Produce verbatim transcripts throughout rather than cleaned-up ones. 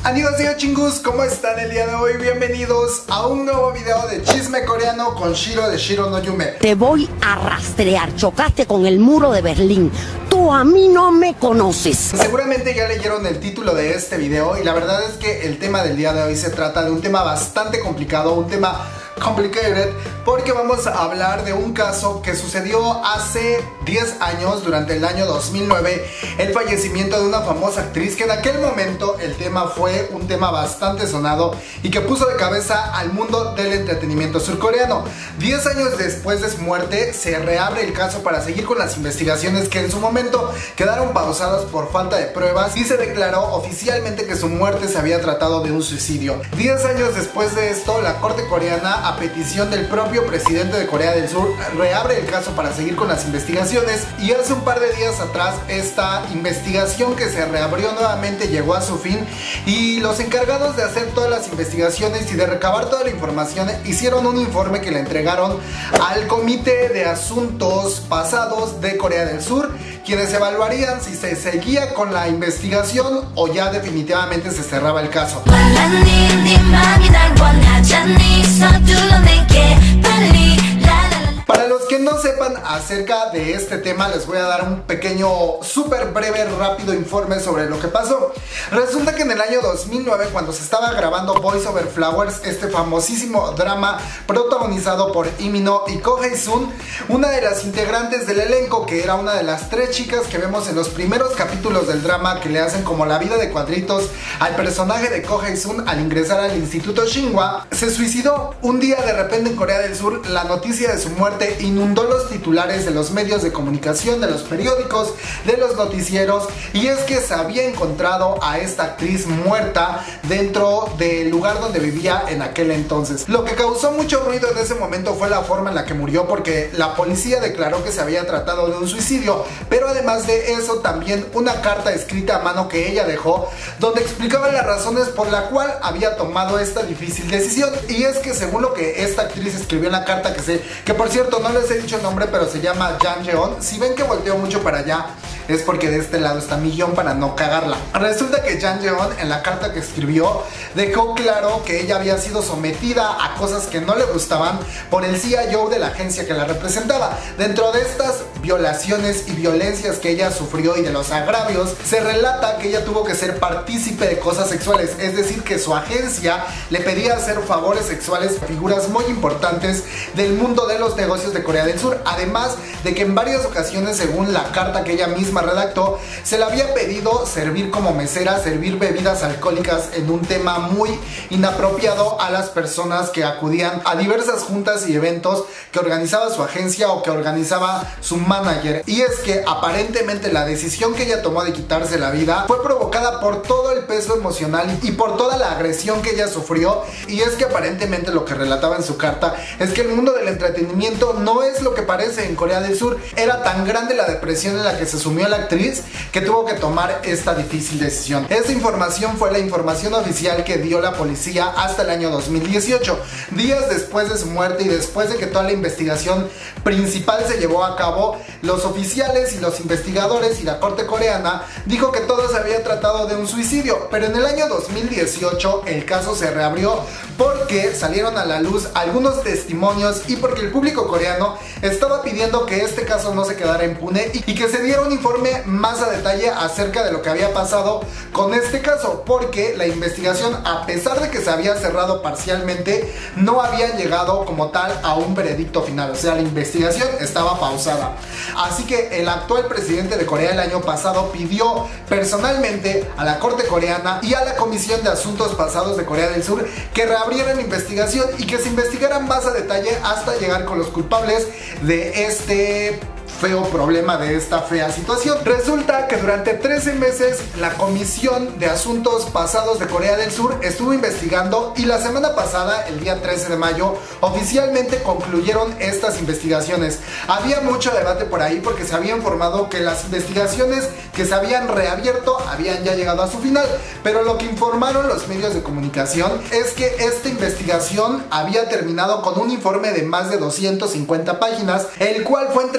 Annyeonghaseyo chingus, ¿cómo están el día de hoy? Bienvenidos a un nuevo video de chisme coreano con Shiro de Shiro no Yume. Te voy a rastrear, chocaste con el muro de Berlín. Tú a mí no me conoces. Seguramente ya leyeron el título de este video y la verdad es que el tema del día de hoy se trata de un tema bastante complicado, un tema complicated, porque vamos a hablar de un caso que sucedió hace diez años, durante el año dos mil nueve, el fallecimiento de una famosa actriz que en aquel momento el tema fue un tema bastante sonado y que puso de cabeza al mundo del entretenimiento surcoreano. diez años después de su muerte se reabre el caso para seguir con las investigaciones que en su momento quedaron pausadas por falta de pruebas y se declaró oficialmente que su muerte se había tratado de un suicidio. diez años después de esto, la corte coreana, a petición del propio presidente de Corea del Sur, reabre el caso para seguir con las investigaciones y hace un par de días atrás esta investigación que se reabrió nuevamente llegó a su fin y los encargados de hacer todas las investigaciones y de recabar toda la información hicieron un informe que le entregaron al Comité de Asuntos Pasados de Corea del Sur, quienes evaluarían si se seguía con la investigación o ya definitivamente se cerraba el caso. Para los que no sepan acerca de este tema, les voy a dar un pequeño, súper breve, rápido informe sobre lo que pasó. Resulta que en el año dos mil nueve, cuando se estaba grabando Boys Over Flowers, este famosísimo drama protagonizado por Lee Min-ho y Ko Hae-sun, una de las integrantes del elenco, que era una de las tres chicas que vemos en los primeros capítulos del drama, que le hacen como la vida de cuadritos al personaje de Ko Hae-sun al ingresar al Instituto Shinhwa, se suicidó. Un día de repente en Corea del Sur, la noticia de su muerte inundó los titulares de los medios de comunicación, de los periódicos, de los noticieros, y es que se había encontrado a esta actriz muerta dentro del lugar donde vivía en aquel entonces. Lo que causó mucho ruido en ese momento fue la forma en la que murió, porque la policía declaró que se había tratado de un suicidio, pero además de eso también una carta escrita a mano que ella dejó, donde explicaba las razones por la cual había tomado esta difícil decisión. Y es que según lo que esta actriz escribió en la carta, que, se, que por cierto no les he dicho el nombre, pero se llama Jang Jeon. Si ven que volteo mucho para allá, es porque de este lado está mi guión para no cagarla. Resulta que Jang Jeon, en la carta que escribió, dejó claro que ella había sido sometida a cosas que no le gustaban por el C I O de la agencia que la representaba. Dentro de estas violaciones y violencias que ella sufrió y de los agravios, se relata que ella tuvo que ser partícipe de cosas sexuales, es decir, que su agencia le pedía hacer favores sexuales a figuras muy importantes del mundo de los negocios de Corea del Sur, además de que en varias ocasiones, según la carta que ella misma redactó, se le había pedido servir como mesera, servir bebidas alcohólicas en un tema muy inapropiado a las personas que acudían a diversas juntas y eventos que organizaba su agencia o que organizaba su manager. Y es que aparentemente la decisión que ella tomó de quitarse la vida fue provocada por todo el peso emocional y por toda la agresión que ella sufrió. Y es que aparentemente lo que relataba en su carta es que el mundo del entretenimiento no es lo que parece en Corea del Sur. Era tan grande la depresión en la que se sumió la actriz que tuvo que tomar esta difícil decisión. Esta información fue la información oficial que dio la policía hasta el año dos mil dieciocho, días después de su muerte y después de que toda la investigación principal se llevó a cabo. Los oficiales y los investigadores y la corte coreana dijo que todo se había tratado de un suicidio, pero en el año dos mil dieciocho el caso se reabrió porque salieron a la luz algunos testimonios y porque el público coreano estaba pidiendo que este caso no se quedara impune y que se diera un informe más a detalle acerca de lo que había pasado con este caso, porque la investigación, a pesar de que se había cerrado parcialmente, no había llegado como tal a un veredicto final. O sea, la investigación estaba pausada. Así que el actual presidente de Corea el año pasado pidió personalmente a la corte coreana y a la Comisión de Asuntos Pasados de Corea del Sur que reabrieran la investigación y que se investigaran más a detalle hasta llegar con los culpables de este feo problema, de esta fea situación. Resulta que durante trece meses la Comisión de Asuntos Pasados de Corea del Sur estuvo investigando y la semana pasada, el día trece de mayo, oficialmente concluyeron estas investigaciones. Había mucho debate por ahí porque se había informado que las investigaciones que se habían reabierto habían ya llegado a su final, pero lo que informaron los medios de comunicación es que esta investigación había terminado con un informe de más de doscientas cincuenta páginas, el cual fue entregado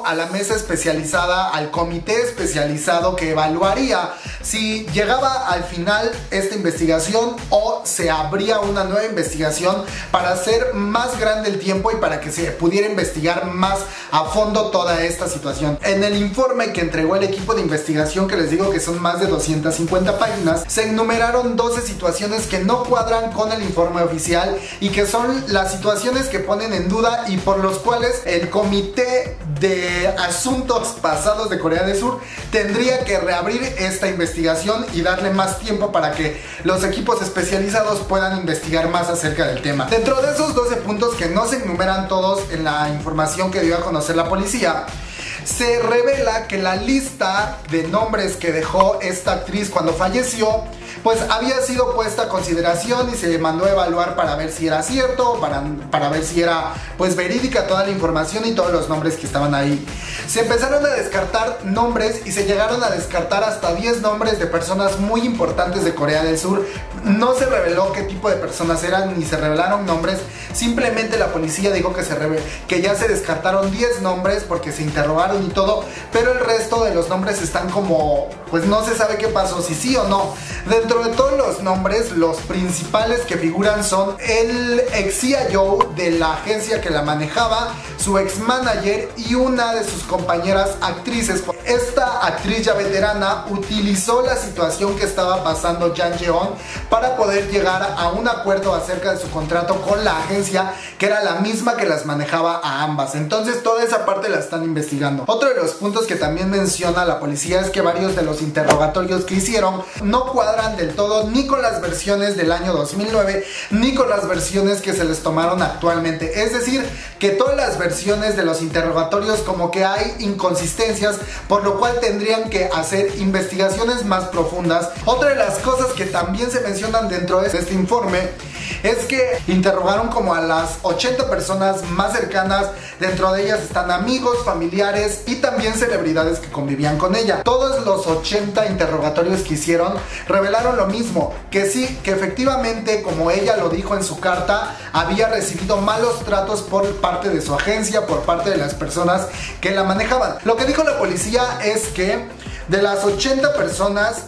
a la mesa especializada, al comité especializado que evaluaría si llegaba al final esta investigación o se abría una nueva investigación para hacer más grande el tiempo y para que se pudiera investigar más a fondo toda esta situación. En el informe que entregó el equipo de investigación, que les digo que son más de doscientas cincuenta páginas, se enumeraron doce situaciones que no cuadran con el informe oficial y que son las situaciones que ponen en duda y por los cuales el Comité de Asuntos Pasados de Corea del Sur tendría que reabrir esta investigación y darle más tiempo para que los equipos especializados puedan investigar más acerca del tema. Dentro de esos doce puntos que no se enumeran todos en la información que dio a conocer la policía, se revela que la lista de nombres que dejó esta actriz cuando falleció pues había sido puesta a consideración y se le mandó a evaluar para ver si era cierto, para, para ver si era pues verídica toda la información y todos los nombres que estaban ahí. Se empezaron a descartar nombres y se llegaron a descartar hasta diez nombres de personas muy importantes de Corea del Sur. No se reveló qué tipo de personas eran ni se revelaron nombres, simplemente la policía dijo que, se que ya se descartaron diez nombres porque se interrogaron y todo, pero el resto de los nombres están como, pues no se sabe qué pasó, si sí o no. Dentro de todos los nombres, los principales que figuran son el ex C I O de la agencia que la manejaba, su ex manager y una de sus compañeras actrices. Esta actriz ya veterana utilizó la situación que estaba pasando Jang Jeon para poder llegar a un acuerdo acerca de su contrato con la agencia, que era la misma que las manejaba a ambas. Entonces toda esa parte la están investigando. Otro de los puntos que también menciona la policía es que varios de los interrogatorios que hicieron no cuadran del todo ni con las versiones del año dos mil nueve ni con las versiones que se les tomaron actualmente. Es decir, que todas las versiones de los interrogatorios como que hay inconsistencias, por lo cual tendrían que hacer investigaciones más profundas. Otra de las cosas que también se mencionan dentro de este informe es que interrogaron como a las ochenta personas más cercanas. Dentro de ellas están amigos, familiares y también celebridades que convivían con ella. Todos los ochenta interrogatorios que hicieron revelaron lo mismo, que sí, que efectivamente, como ella lo dijo en su carta, había recibido malos tratos por parte de su agencia, por parte de las personas que la manejaban. Lo que dijo la policía es que de las ochenta personas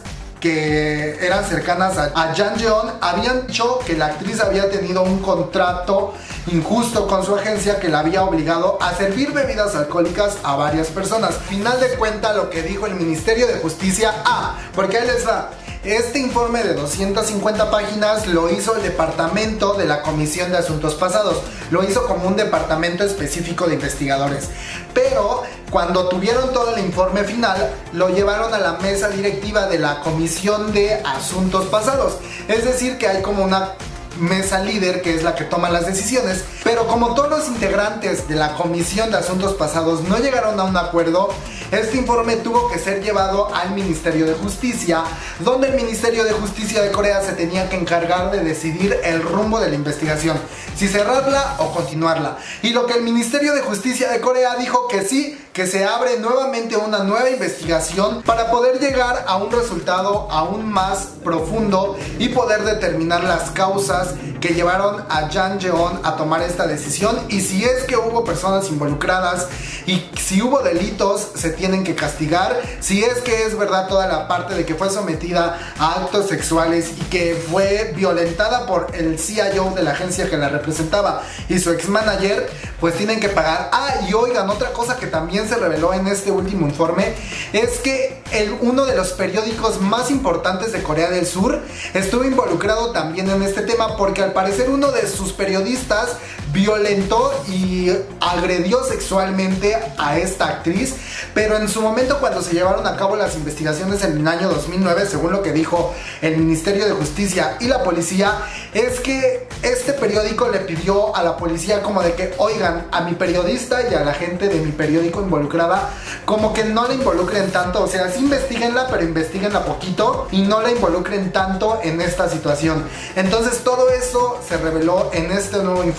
que eran cercanas a, a Jang Jeon, habían dicho que la actriz había tenido un contrato injusto con su agencia que la había obligado a servir bebidas alcohólicas a varias personas. Final de cuentas, lo que dijo el Ministerio de Justicia, ah, porque ahí les va. Este informe de doscientas cincuenta páginas lo hizo el departamento de la Comisión de Asuntos Pasados. Lo hizo como un departamento específico de investigadores. Pero cuando tuvieron todo el informe final, lo llevaron a la mesa directiva de la Comisión de Asuntos Pasados. Es decir, que hay como una mesa líder que es la que toma las decisiones, pero como todos los integrantes de la Comisión de Asuntos Pasados no llegaron a un acuerdo, este informe tuvo que ser llevado al Ministerio de Justicia, donde el Ministerio de Justicia de Corea se tenía que encargar de decidir el rumbo de la investigación, si cerrarla o continuarla. Y lo que el Ministerio de Justicia de Corea dijo que sí, que se abre nuevamente una nueva investigación para poder llegar a un resultado aún más profundo y poder determinar las causas que llevaron a Jang Jeon a tomar esta decisión, y si es que hubo personas involucradas y si hubo delitos se tienen que castigar, si es que es verdad toda la parte de que fue sometida a actos sexuales y que fue violentada por el C I O de la agencia que la representaba y su ex manager, pues tienen que pagar. Ah, y oigan, otra cosa que también se reveló en este último informe es que el, uno de los periódicos más importantes de Corea del Sur estuvo involucrado también en este tema, porque al parecer uno de sus periodistas violentó y agredió sexualmente a esta actriz, pero en su momento, cuando se llevaron a cabo las investigaciones en el año dos mil nueve, según lo que dijo el Ministerio de Justicia y la policía, es que este periódico le pidió a la policía como de que, oigan, a mi periodista y a la gente de mi periódico involucrada, como que no la involucren tanto, o sea, sí investiguenla, pero investiguenla poquito y no la involucren tanto en esta situación. Entonces todo eso se reveló en este nuevo informe,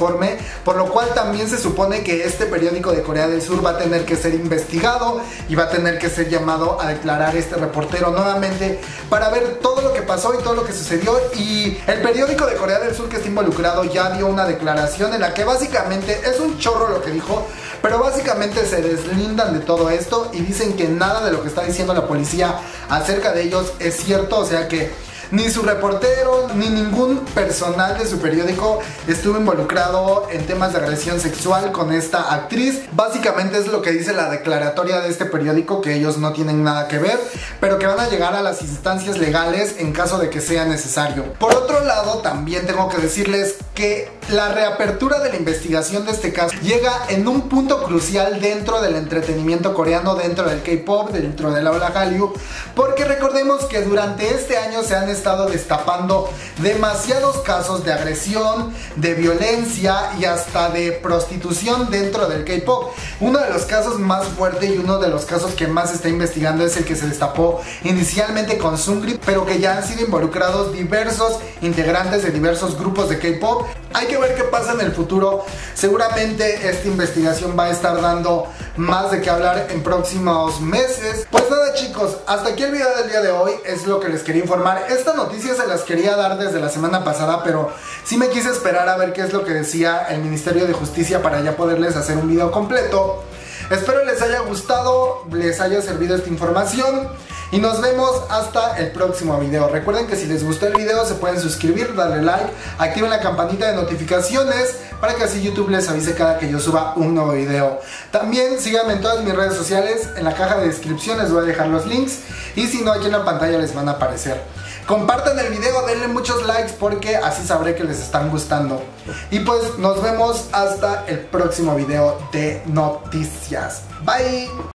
por lo cual también se supone que este periódico de Corea del Sur va a tener que ser investigado y va a tener que ser llamado a declarar este reportero nuevamente para ver todo lo que pasó y todo lo que sucedió. Y el periódico de Corea del Sur que está involucrado ya dio una declaración en la que básicamente es un chorro lo que dijo, pero básicamente se deslindan de todo esto y dicen que nada de lo que está diciendo la policía acerca de ellos es cierto, o sea que ni su reportero ni ningún personal de su periódico estuvo involucrado en temas de agresión sexual con esta actriz. Básicamente es lo que dice la declaratoria de este periódico, que ellos no tienen nada que ver, pero que van a llegar a las instancias legales en caso de que sea necesario. Por otro lado, también tengo que decirles que la reapertura de la investigación de este caso llega en un punto crucial dentro del entretenimiento coreano, dentro del K-pop, dentro de la ola Hallyu, porque recordemos que durante este año se han estado destapando demasiados casos de agresión, de violencia y hasta de prostitución dentro del K-pop. Uno de los casos más fuertes y uno de los casos que más se está investigando es el que se destapó inicialmente con Seungri, pero que ya han sido involucrados diversos integrantes de diversos grupos de K-pop. Hay que ver qué pasa en el futuro. Seguramente esta investigación va a estar dando más de qué hablar en próximos meses. Pues nada, chicos, hasta aquí el video del día de hoy. Es lo que les quería informar. Esta noticia se las quería dar desde la semana pasada, pero sí me quise esperar a ver qué es lo que decía el Ministerio de Justicia para ya poderles hacer un video completo. Espero les haya gustado, les haya servido esta información y nos vemos hasta el próximo video. Recuerden que si les gustó el video se pueden suscribir, darle like, activen la campanita de notificaciones para que así YouTube les avise cada que yo suba un nuevo video. También síganme en todas mis redes sociales, en la caja de descripción les voy a dejar los links y si no, aquí en la pantalla les van a aparecer. Compartan el video, denle muchos likes porque así sabré que les están gustando. Y pues nos vemos hasta el próximo video de noticias. Bye.